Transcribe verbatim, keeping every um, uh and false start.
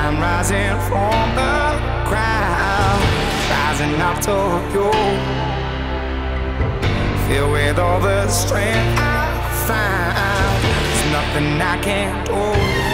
I'm rising from the crowd, rising up to you, filled with all the strength I find. There's nothing I can't do.